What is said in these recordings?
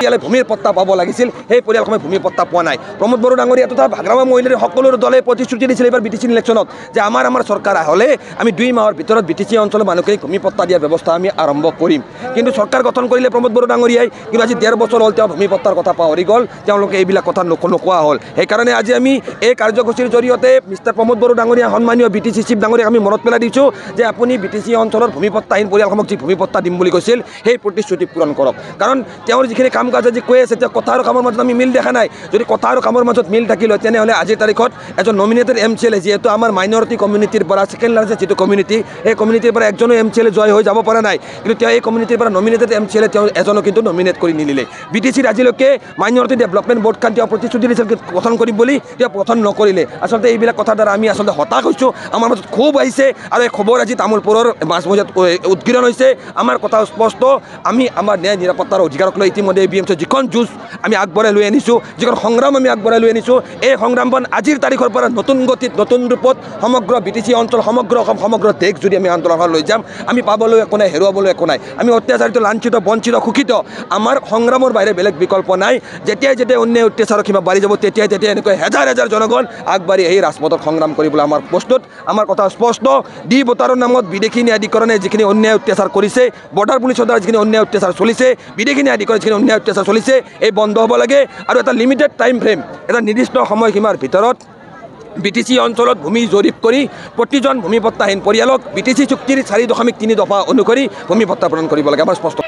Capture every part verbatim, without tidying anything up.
ভূমিৰ পট্টা পাব লাগিছিল সেই পৰিয়ালসমূহে ভূমিৰ পট্টা পোৱা নাই। প্ৰমোদ বড়ো ডাঙৰীয়া তথা ভাগ্ৰামা মহিলাৰ সকলো দলে প্ৰতিশ্ৰুতি দিছিল এইবাৰ বি টি চি ইলেকশ্যনত যে আমাৰ আমাৰ চৰকাৰ হ'লে আমি দুই মাহৰ ভিতৰত বি টি চি অঞ্চলৰ মানুহখিনিক ভূমি পট্টা দিয়াৰ ব্যৱস্থা আমি আৰম্ভ কৰিম। কিন্তু চৰকাৰ গঠন কৰিলে প্ৰমোদ বড়ো ডাঙৰীয়াই, কিন্তু আজি ডেৰ বছৰ হ'ল তেওঁ ভূমি পট্টাৰ কথা পাহৰি গ'ল, তেওঁলোকে এইবিলাক কথা নোকোৱা হ'ল। সেইকাৰণে আজি আমি এই কাৰ্যসূচীৰ জৰিয়তে মিষ্টাৰ প্ৰমোদ বড়ো ডাঙৰীয়া সন্মানীয় বি টি চি চিফ ডাঙৰীয়াক আমি মনত পেলাই দিছোঁ যে আপুনি বি টি চি অঞ্চলৰ ভূমি পট্টাহীন পৰিয়ালসমূহক যি ভূমি পট্টা দিম বুলি কৈছিল সেই প্ৰতিশ্ৰুতি পূৰণ কৰক। কাৰণ তেওঁৰ যিখিনি কাম কাজ আজি কৈ আছে, তেওঁ কথা আৰু কামৰ মাজত আমি মিল দেখা নাই। যদি কথা আৰু কামৰ মাজত মিল থাকিলে তেনেহ'লে আজিৰ তাৰিখত এজন nominated M C L A, যিহেতু আমাৰ মাইনৰিটি কমিউনিটিৰ পৰা ছেকেণ্ড লাৰ্জেষ্ট যিটো কমিউনিটি, সেই কমিউনিটিৰ পৰা একজনো এম চি এল এ জয় হৈ যাব পৰা নাই, কিন্তু তেওঁ এই কমিউনিটিৰ পৰা nominated M C L A তেওঁ এজনো কিন্তু নমিনেট কৰি নিদিলে। বি টি চিৰ আজিলৈকে মাইনৰিটি ডেভেলপমেণ্ট বৰ্ডখন তেওঁ প্ৰতিশ্ৰুতি দিছিল গঠন কৰিম বুলি, তেওঁ গঠন নকৰিলে। আচলতে এইবিলাক কথাৰ দ্বাৰা আমি আচলতে হতাশ হৈছোঁ, আমাৰ মাজত ক্ষোভ আহিছে আৰু এই খবৰ আজি তামোলপুৰৰ মাজমজিয়াত উদগীৰণ হৈছে। আমাৰ কথা স্পষ্ট, আমি আমাৰ ন্যায় নিৰাপত্তাৰ অধিকাৰক লৈ ইতিমধ্যে বি এম চিৰ যিখন যুঁজ আমি আগবঢ়াই লৈ আনিছোঁ, যিখন সংগ্ৰাম আমি আগবঢ়াই লৈ আনিছোঁ, এই সংগ্ৰামখন আজিৰ তাৰিখৰ পৰা নতুন গতিত নতুন ৰূপত সমগ্ৰ বি টি চি অঞ্চল, সমগ্ৰ অসম, সমগ্ৰ দেশ যদি আমি আন্দোলনখন লৈ যাম, আমি পাবলৈ একো নাই, হেৰুৱাবলৈ একো নাই। আমি অত্যাচাৰিত, লাঞ্ছিত, বঞ্চিত, শোষিত, আমাৰ সংগ্ৰামৰ বাহিৰে বেলেগ বিকল্প নাই। যেতিয়াই যেতিয়াই অন্যায় অত্যাচাৰৰ সীমা বাঢ়ি যাব, তেতিয়াই তেতিয়াই এনেকৈ হেজাৰ হেজাৰ জনগণ আগবাঢ়ি এই ৰাজপথত সংগ্ৰাম কৰিবলৈ আমাৰ প্ৰস্তুত। আমাৰ কথা স্পষ্ট, ডি ভোটাৰৰ নামত বিদেশী ন্যায়াধিকৰণে যিখিনি অন্যায় অত্যাচাৰ কৰিছে, বৰ্ডাৰ পুলিচৰ দ্বাৰা যিখিনি অন্যায় অত্যাচাৰ চলিছে, বিদেশী ন্যায়াধিকৰণে যিখিনি অন্যায় অত্যাচাৰ চলিছে, এই বন্ধ হ'ব লাগে। আৰু এটা লিমিটেড টাইম ফ্ৰেম, এটা নিৰ্দিষ্ট সময়সীমাৰ ভিতৰত বি টি চি অঞ্চলত ভূমি জৰীপ কৰি প্ৰতিজন ভূমি পট্টাহীন পৰিয়ালক বি টি চি চুক্তিৰ চাৰি দশমিক তিনি দফা অনুসৰি ভূমি পট্টা প্ৰদান কৰিব লাগে। আমাৰ স্পষ্ট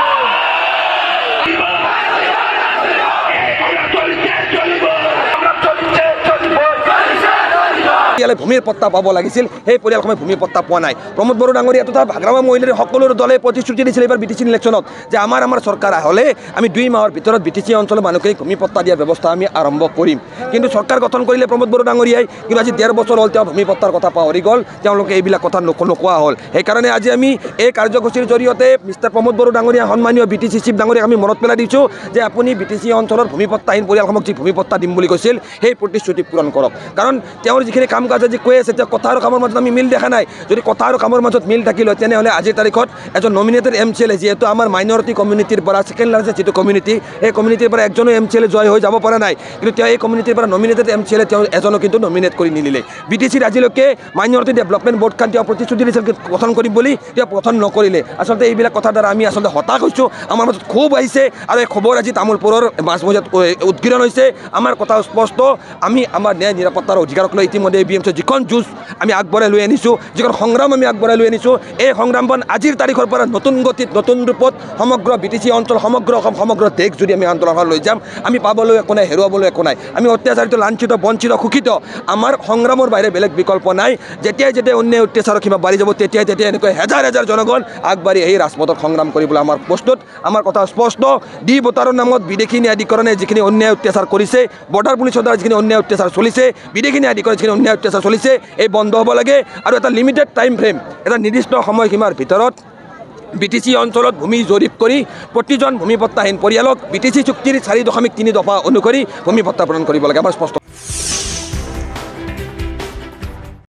ভূমিৰ পট্টা পাব লাগিছিল সেই পৰিয়ালসমূহে ভূমিৰ পট্টা পোৱা নাই। প্ৰমোদ বড়ো ডাঙৰীয়া তথা ভাগ্ৰামা মহিলাৰ সকলো দলে প্ৰতিশ্ৰুতি দিছিল এইবাৰ বি টি চি ইলেকশ্যনত যে আমাৰ আমাৰ চৰকাৰ হ'লে আমি দুই মাহৰ ভিতৰত বি টি চি অঞ্চলৰ মানুহখিনিক ভূমি পট্টা দিয়াৰ ব্যৱস্থা আমি আৰম্ভ কৰিম। কিন্তু চৰকাৰ গঠন কৰিলে প্ৰমোদ বড়ো ডাঙৰীয়াই, কিন্তু আজি ডেৰ বছৰ হ'ল তেওঁ ভূমি পট্টাৰ কথা পাহৰি গ'ল, তেওঁলোকে এইবিলাক কথা নোকোৱা হ'ল। সেইকাৰণে আজি আমি এই কাৰ্যসূচীৰ জৰিয়তে মিষ্টাৰ প্ৰমোদ বড়ো ডাঙৰীয়া সন্মানীয় বি টি চি চিফ ডাঙৰীয়াক আমি মনত পেলাই দিছোঁ যে আপুনি বি টি চি অঞ্চলৰ ভূমি পট্টাহীন পৰিয়ালসমূহক যি ভূমি পট্টা দিম বুলি কৈছিল সেই প্ৰতিশ্ৰুতি পূৰণ কৰক। কাৰণ তেওঁৰ যিখিনি কাম কাজ আজি কৈ আছে, তেওঁ কথা আৰু কামৰ মাজত আমি মিল দেখা নাই। যদি কথা আৰু কামৰ মাজত মিল থাকিলে তেনেহ'লে আজিৰ তাৰিখত এজন nominated M C L A, যিহেতু আমাৰ মাইনৰিটি কমিউনিটিৰ পৰা ছেকেণ্ড লাৰ্জেষ্ট যিটো কমিউনিটি, সেই কমিউনিটিৰ পৰা একজনো এম চি এল এ জয় হৈ যাব পৰা নাই, কিন্তু তেওঁ এই কমিউনিটিৰ পৰা nominated M C L A তেওঁ এজনো কিন্তু নমিনেট কৰি নিদিলে। বি টি চিৰ আজিলৈকে মাইনৰিটি ডেভেলপমেণ্ট বৰ্ডখন তেওঁ প্ৰতিশ্ৰুতি দিছিল গঠন কৰিম বুলি, তেওঁ গঠন নকৰিলে। আচলতে এইবিলাক কথাৰ দ্বাৰা আমি আচলতে হতাশ হৈছোঁ, আমাৰ মাজত ক্ষোভ আহিছে আৰু এই খবৰ আজি তামোলপুৰৰ মাজমজিয়াত উদগীৰণ হৈছে। আমাৰ কথা স্পষ্ট, আমি আমাৰ ন্যায় নিৰাপত্তাৰ অধিকাৰক লৈ ইতিমধ্যে বি এম চিৰ যিখন যুঁজ আমি আগবঢ়াই লৈ আনিছোঁ, যিখন সংগ্ৰাম আমি আগবঢ়াই লৈ আনিছোঁ, এই সংগ্ৰামখন আজিৰ তাৰিখৰ পৰা নতুন গতিত নতুন ৰূপত সমগ্ৰ বি টি চি অঞ্চল, সমগ্ৰ অসম, সমগ্ৰ দেশ যদি আমি আন্দোলনখন লৈ যাম, আমি পাবলৈ একো নাই, হেৰুৱাবলৈ একো নাই। আমি অত্যাচাৰিত, লাঞ্ছিত, বঞ্চিত, শোষিত, আমাৰ সংগ্ৰামৰ বাহিৰে বেলেগ বিকল্প নাই। যেতিয়াই যেতিয়াই অন্যায় অত্যাচাৰৰ সীমা বাঢ়ি যাব, তেতিয়াই তেতিয়াই এনেকৈ হেজাৰ হেজাৰ জনগণ আগবাঢ়ি এই ৰাজপথত সংগ্ৰাম কৰিবলৈ আমাৰ প্ৰস্তুত। আমাৰ কথা স্পষ্ট, ডি ভোটাৰৰ নামত বিদেশী ন্যায়াধিকৰণে যিখিনি অন্যায় অত্যাচাৰ কৰিছে, বৰ্ডাৰ পুলিচৰ দ্বাৰা যিখিনি অন্যায় অত্যাচাৰ চলিছে, বিদেশী ন্যায়াধিকৰণে যিখিনি অন্যায় অত্যাচাৰ চলিছে, এই বন্ধ হ'ব লাগে। আৰু এটা লিমিটেড টাইম ফ্ৰেম, এটা নিৰ্দিষ্ট সময়সীমাৰ ভিতৰত বি টি চি অঞ্চলত ভূমি জৰীপ কৰি প্ৰতিজন ভূমি পট্টাহীন পৰিয়ালক বি টি চি চুক্তিৰ চাৰি দশমিক তিনি দফা অনুসৰি ভূমি পট্টা প্ৰদান কৰিব লাগে। আমাৰ স্পষ্ট